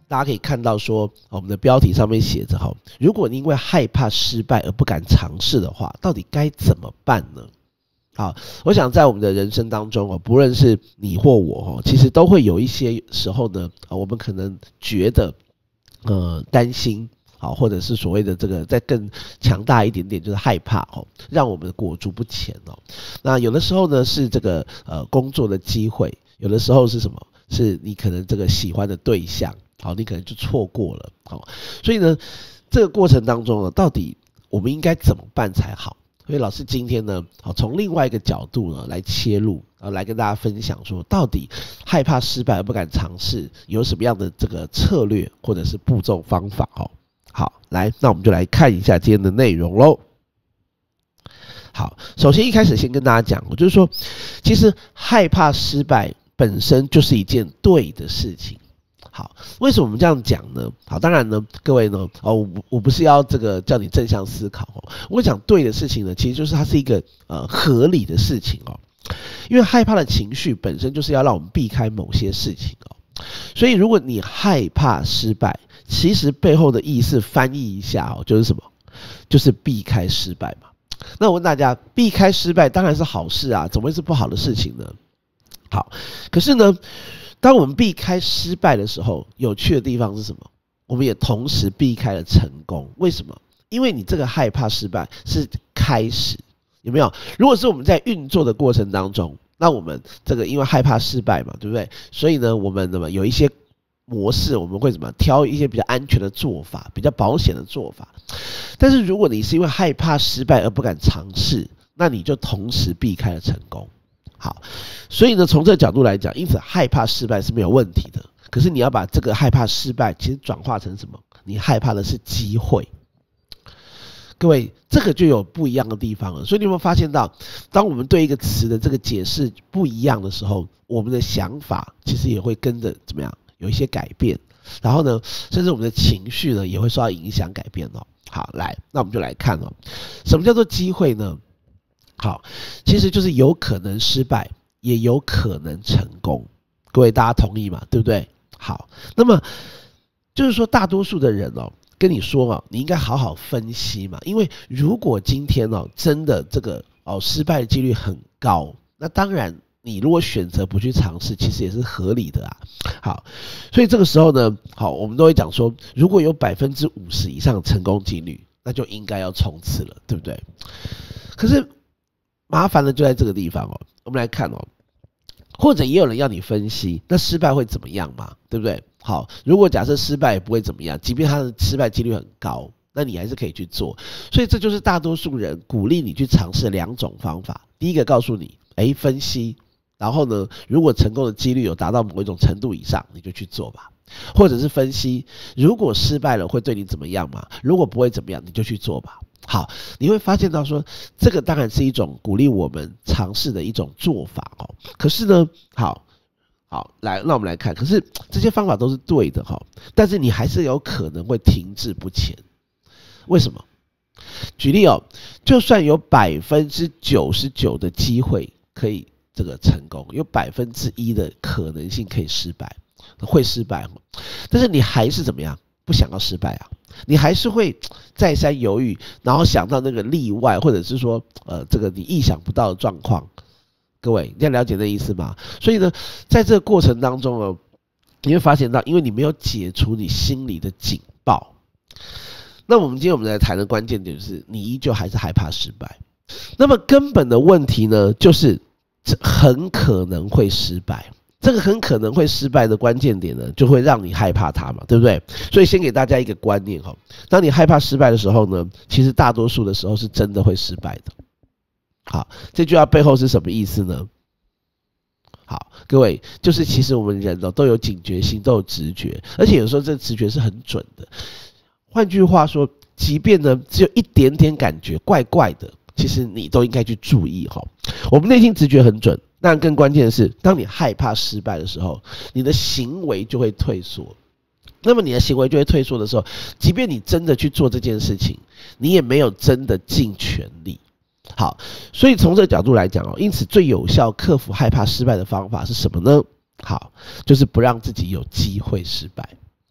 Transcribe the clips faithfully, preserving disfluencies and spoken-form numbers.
大家可以看到说，我们的标题上面写着哈，如果你因为害怕失败而不敢尝试的话，到底该怎么办呢？好，我想在我们的人生当中哦，不论是你或我哦，其实都会有一些时候呢，我们可能觉得呃担心，好，或者是所谓的这个再更强大一点点，就是害怕哦，让我们裹足不前哦。那有的时候呢是这个呃工作的机会，有的时候是什么？是你可能这个喜欢的对象，好，你可能就错过了，好，所以呢，这个过程当中呢，到底我们应该怎么办才好？所以老师今天呢，好，从另外一个角度呢来切入，啊，来跟大家分享说，到底害怕失败而不敢尝试，有什么样的这个策略或者是步骤方法哦？好，来，那我们就来看一下今天的内容喽。好，首先一开始先跟大家讲，就是说，其实害怕失败本身就是一件对的事情。好，为什么我们这样讲呢？好，当然呢，各位呢，哦，我我不是要这个叫你正向思考哦，我讲对的事情呢，其实就是它是一个呃合理的事情哦，因为害怕的情绪本身就是要让我们避开某些事情哦，所以如果你害怕失败，其实背后的意思翻译一下哦，就是什么？就是避开失败嘛。那我问大家，避开失败当然是好事啊，怎么会是不好的事情呢？好，可是呢，当我们避开失败的时候，有趣的地方是什么？我们也同时避开了成功。为什么？因为你这个害怕失败是开始，有没有？如果是我们在运作的过程当中，那我们这个因为害怕失败嘛，对不对？所以呢，我们怎么有一些模式，我们会怎么挑一些比较安全的做法，比较保险的做法。但是如果你是因为害怕失败而不敢尝试，那你就同时避开了成功。好，所以呢，从这个角度来讲，因此害怕失败是没有问题的。可是你要把这个害怕失败，其实转化成什么？你害怕的是机会。各位，这个就有不一样的地方了。所以你有没有发现到，当我们对一个词的这个解释不一样的时候，我们的想法其实也会跟着怎么样有一些改变。然后呢，甚至我们的情绪呢也会受到影响改变哦。好，来，那我们就来看哦，什么叫做机会呢？好，其实就是有可能失败，也有可能成功。各位大家同意吗？对不对？好，那么就是说，大多数的人哦，跟你说哦，你应该好好分析嘛，因为如果今天哦，真的这个哦失败的几率很高，那当然你如果选择不去尝试，其实也是合理的啊。好，所以这个时候呢，好，我们都会讲说，如果有百分之五十以上的成功几率，那就应该要冲刺了，对不对？可是麻烦的就在这个地方哦，我们来看哦，或者也有人要你分析，那失败会怎么样嘛？对不对？好，如果假设失败也不会怎么样，即便它的失败几率很高，那你还是可以去做。所以这就是大多数人鼓励你去尝试两种方法。第一个告诉你，哎，分析，然后呢，如果成功的几率有达到某一种程度以上，你就去做吧。或者是分析，如果失败了会对你怎么样嘛？如果不会怎么样，你就去做吧。好，你会发现到说，这个当然是一种鼓励我们尝试的一种做法哦。可是呢，好，好，来，那我们来看，可是这些方法都是对的哈，但是你还是有可能会停滞不前。为什么？举例哦，就算有百分之九十九的机会可以这个成功，有百分之一的可能性可以失败，会失败，但是你还是怎么样？不想要失败啊，你还是会再三犹豫，然后想到那个例外，或者是说，呃，这个你意想不到的状况。各位，你要了解那意思吗？所以呢，在这个过程当中呢，你会发现到，因为你没有解除你心里的警报，那我们今天我们来谈的关键点就是，你依旧还是害怕失败。那么根本的问题呢，就是很可能会失败。这个很可能会失败的关键点呢，就会让你害怕它嘛，对不对？所以先给大家一个观念哈，当你害怕失败的时候呢，其实大多数的时候是真的会失败的。好，这句话背后是什么意思呢？好，各位，就是其实我们人哦都有警觉心，都有直觉，而且有时候这个直觉是很准的。换句话说，即便呢只有一点点感觉怪怪的，其实你都应该去注意哈。我们内心直觉很准。但更关键的是，当你害怕失败的时候，你的行为就会退缩。那么你的行为就会退缩的时候，即便你真的去做这件事情，你也没有真的尽全力。好，所以从这个角度来讲哦，因此最有效克服害怕失败的方法是什么呢？好，就是不让自己有机会失败。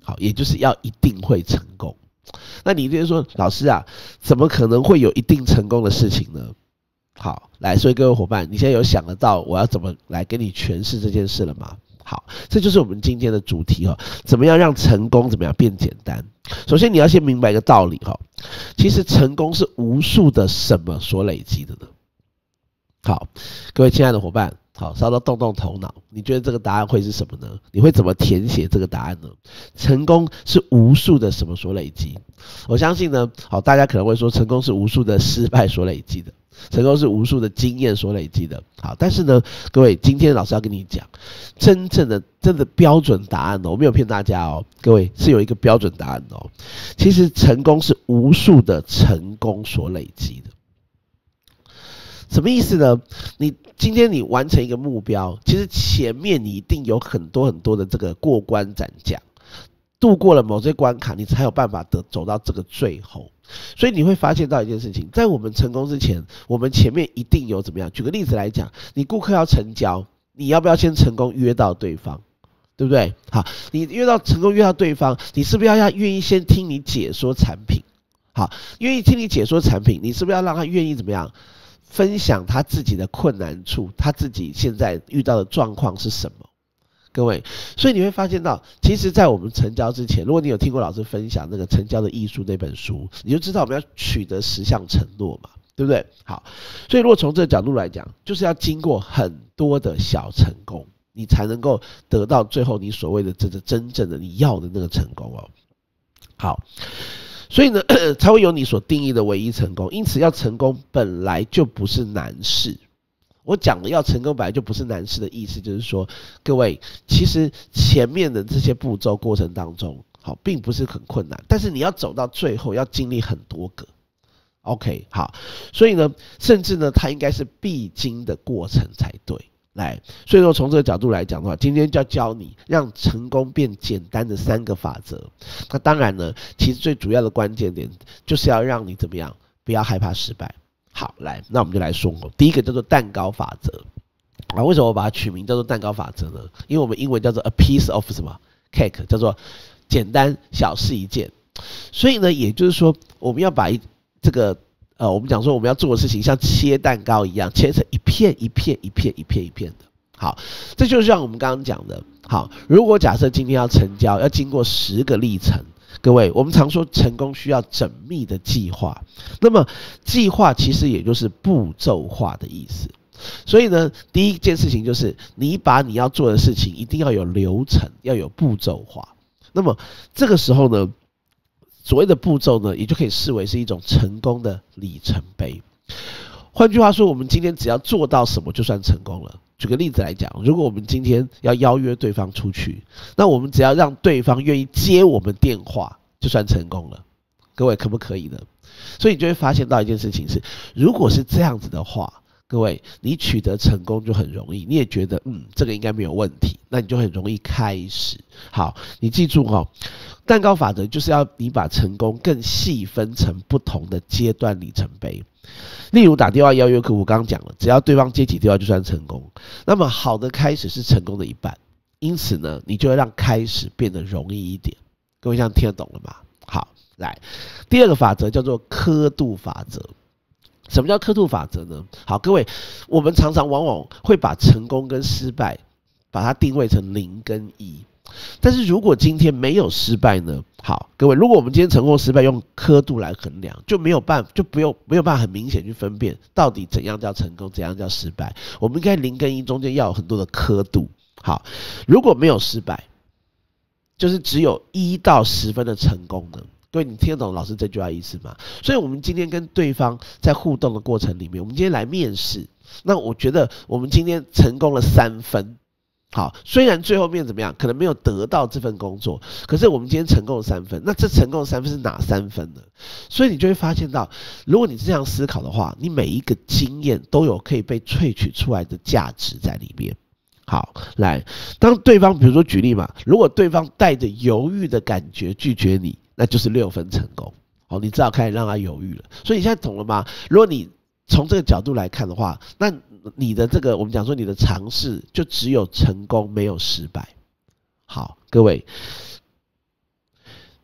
好，也就是要一定会成功。那你一定说，老师啊，怎么可能会有一定成功的事情呢？好，来，所以各位伙伴，你现在有想得到我要怎么来跟你诠释这件事了吗？好，这就是我们今天的主题哈，怎么样让成功怎么样变简单？首先你要先明白一个道理哈，其实成功是无数的什么所累积的呢？好，各位亲爱的伙伴，好，稍稍动动头脑，你觉得这个答案会是什么呢？你会怎么填写这个答案呢？成功是无数的什么所累积？我相信呢，好，大家可能会说，成功是无数的失败所累积的。成功是无数的经验所累积的，好，但是呢，各位，今天老师要跟你讲，真正的、真的标准答案哦，我没有骗大家哦，各位是有一个标准答案哦。其实成功是无数的成功所累积的，什么意思呢？你今天你完成一个目标，其实前面你一定有很多很多的这个过关斩将，度过了某些关卡，你才有办法得走到这个最后。所以你会发现到一件事情，在我们成功之前，我们前面一定有怎么样？举个例子来讲，你顾客要成交，你要不要先成功约到对方？对不对？好，你约到成功约到对方，你是不是要要愿意先听你解说产品？好，愿意听你解说产品，你是不是要让他愿意怎么样分享他自己的困难处，他自己现在遇到的状况是什么？各位，所以你会发现到，其实在我们成交之前，如果你有听过老师分享那个《成交的艺术》那本书，你就知道我们要取得十项承诺嘛，对不对？好，所以如果从这个角度来讲，就是要经过很多的小成功，你才能够得到最后你所谓的这个真正的你要的那个成功哦。好，所以呢，才会有你所定义的唯一成功。因此，要成功本来就不是难事。我讲的要成功本来就不是难事的意思，就是说，各位，其实前面的这些步骤过程当中，好，并不是很困难，但是你要走到最后，要经历很多个。OK， 好，所以呢，甚至呢，它应该是必经的过程才对。来，所以说从这个角度来讲的话，今天就要教你让成功变简单的三个法则。那当然呢，其实最主要的关键点就是要让你怎么样，不要害怕失败。好，来，那我们就来说，第一个叫做蛋糕法则啊。为什么我把它取名叫做蛋糕法则呢？因为我们英文叫做 a piece of 什么 cake， 叫做简单小事一件。所以呢，也就是说，我们要把一这个呃，我们讲说我们要做的事情像切蛋糕一样，切成一片一片一片一片一片的。好，这就像我们刚刚讲的。好，如果假设今天要成交，要经过十个历程。各位，我们常说成功需要缜密的计划，那么计划其实也就是步骤化的意思。所以呢，第一件事情就是你把你要做的事情一定要有流程，要有步骤化。那么这个时候呢，所谓的步骤呢，也就可以视为是一种成功的里程碑。换句话说，我们今天只要做到什么就算成功了。举个例子来讲，如果我们今天要邀约对方出去，那我们只要让对方愿意接我们电话，就算成功了。各位可不可以呢？所以你就会发现到一件事情是，如果是这样子的话，各位你取得成功就很容易，你也觉得嗯这个应该没有问题，那你就很容易开始。好，你记住哦，蛋糕法则就是要你把成功更细分成不同的阶段里程碑。例如打电话邀约客户，刚刚讲了，只要对方接起电话就算成功。那么好的开始是成功的一半，因此呢，你就会让开始变得容易一点。各位这样听得懂了吗？好，来，第二个法则叫做刻度法则。什么叫刻度法则呢？好，各位，我们常常往往会把成功跟失败把它定位成零跟一。但是如果今天没有失败呢？好，各位，如果我们今天成功失败用刻度来衡量，就没有办法，就不用没有办法很明显去分辨到底怎样叫成功，怎样叫失败。我们应该零跟一中间要有很多的刻度。好，如果没有失败，就是只有一到十分的成功呢？各位，你听得懂老师这句话意思吗？所以我们今天跟对方在互动的过程里面，我们今天来面试，那我觉得我们今天成功了三分。好，虽然最后面怎么样，可能没有得到这份工作，可是我们今天成功了三分。那这成功的三分是哪三分呢？所以你就会发现到，如果你这样思考的话，你每一个经验都有可以被萃取出来的价值在里面。好，来，当对方比如说举例嘛，如果对方带着犹豫的感觉拒绝你，那就是六分成功。好，你只好开始让他犹豫了。所以你现在懂了吗？如果你从这个角度来看的话，那你的这个我们讲说你的尝试就只有成功没有失败。好，各位，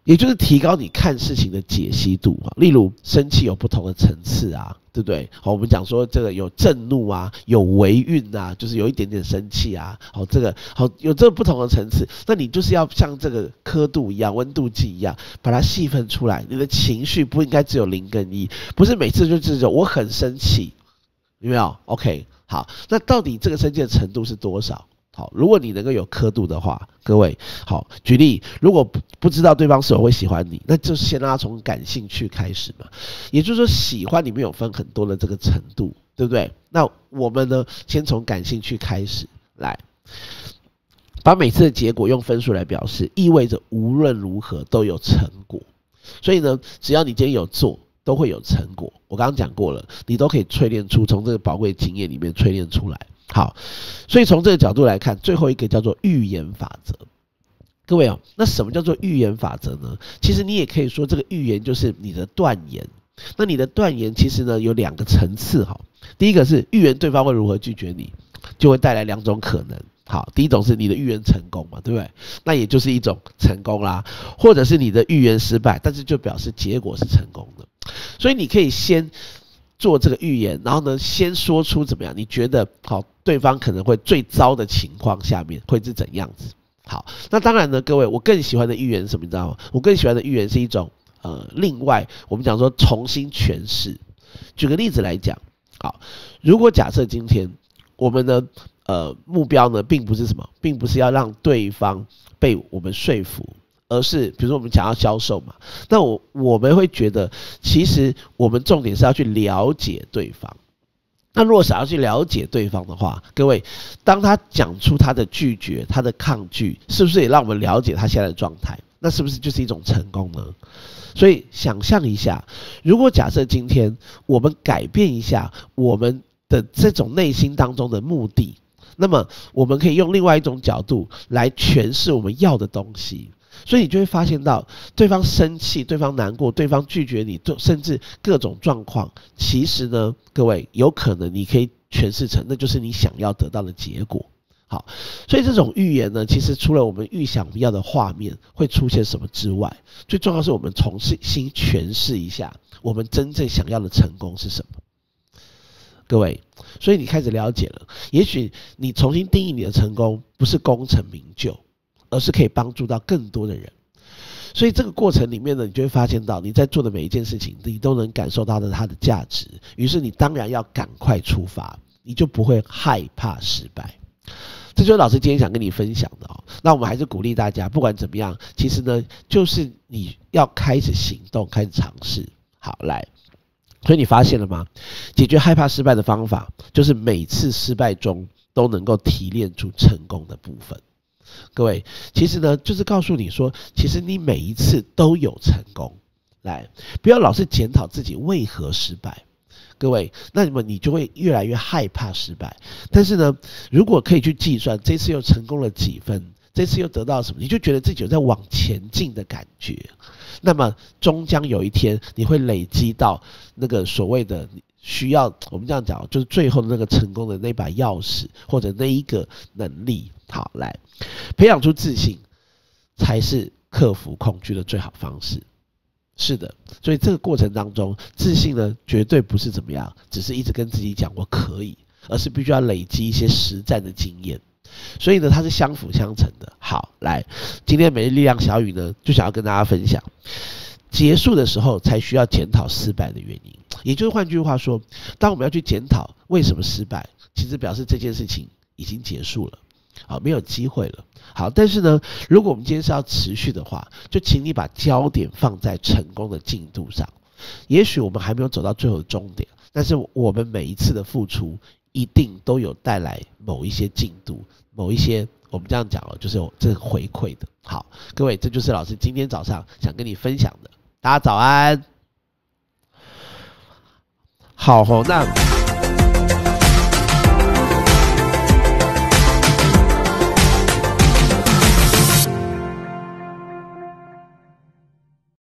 也就是提高你看事情的解析度啊。例如生气有不同的层次啊，对不对？好，我们讲说这个有震怒啊，有微愠啊，就是有一点点生气啊。好，这个好有这个不同的层次，那你就是要像这个刻度一样、温度计一样，把它细分出来。你的情绪不应该只有零跟一，不是每次就只有我很生气，有没有 ？OK， 好，那到底这个生气的程度是多少？好，如果你能够有刻度的话，各位，好，举例，如果不不知道对方是否会喜欢你，那就是先让他从感兴趣开始嘛。也就是说，喜欢里面有分很多的这个程度，对不对？那我们呢，先从感兴趣开始来，把每次的结果用分数来表示，意味着无论如何都有成果。所以呢，只要你今天有做，都会有成果。我刚刚讲过了，你都可以淬炼出，从这个宝贵经验里面淬炼出来。好，所以从这个角度来看，最后一个叫做预言法则。各位哦，那什么叫做预言法则呢？其实你也可以说，这个预言就是你的断言。那你的断言其实呢有两个层次哈。第一个是预言对方会如何拒绝你，就会带来两种可能。好，第一种是你的预言成功嘛，对不对？那也就是一种成功啦，或者是你的预言失败，但是就表示结果是成功的。所以你可以先做这个预言，然后呢，先说出怎么样？你觉得好，对方可能会最糟的情况下面会是怎样子？好，那当然呢，各位，我更喜欢的预言是什么？你知道吗？我更喜欢的预言是一种呃，另外我们讲说重新诠释。举个例子来讲，好，如果假设今天我们的呃目标呢，并不是什么，并不是要让对方被我们说服。而是比如说我们想要销售嘛，那我我们会觉得，其实我们重点是要去了解对方。那如果想要去了解对方的话，各位，当他讲出他的拒绝、他的抗拒，是不是也让我们了解他现在的状态？那是不是就是一种成功呢？所以想象一下，如果假设今天我们改变一下我们的这种内心当中的目的，那么我们可以用另外一种角度来诠释我们要的东西。所以你就会发现到，对方生气、对方难过、对方拒绝你，甚至各种状况，其实呢，各位有可能你可以诠释成那就是你想要得到的结果。好，所以这种预言呢，其实除了我们预想要的画面会出现什么之外，最重要是我们重新诠释一下我们真正想要的成功是什么。各位，所以你开始了解了，也许你重新定义你的成功，不是功成名就，而是可以帮助到更多的人。所以这个过程里面呢，你就会发现到你在做的每一件事情，你都能感受到它的价值。于是你当然要赶快出发，你就不会害怕失败。这就是老师今天想跟你分享的哦。那我们还是鼓励大家，不管怎么样，其实呢，就是你要开始行动，开始尝试。好，来。所以你发现了吗？解决害怕失败的方法，就是每次失败中都能够提炼出成功的部分。各位，其实呢，就是告诉你说，其实你每一次都有成功。来，不要老是检讨自己为何失败。各位，那么你就会越来越害怕失败。但是呢，如果可以去计算这次又成功了几分，这次又得到什么，你就觉得自己有在往前进的感觉。那么终将有一天，你会累积到那个所谓的需要，我们这样讲，就是最后的那个成功的那把钥匙，或者那一个能力。好，来培养出自信，才是克服恐惧的最好方式。是的，所以这个过程当中，自信呢，绝对不是怎么样，只是一直跟自己讲我可以，而是必须要累积一些实战的经验。所以呢，它是相辅相成的。好，来，今天每日力量小语呢，就想要跟大家分享，结束的时候才需要检讨失败的原因。也就是换句话说，当我们要去检讨为什么失败，其实表示这件事情已经结束了，好，没有机会了。好，但是呢，如果我们今天是要持续的话，就请你把焦点放在成功的进度上。也许我们还没有走到最后的终点，但是我们每一次的付出，一定都有带来某一些进度，某一些我们这样讲哦，就是有这个回馈的。好，各位，这就是老师今天早上想跟你分享的。大家早安。好吼，那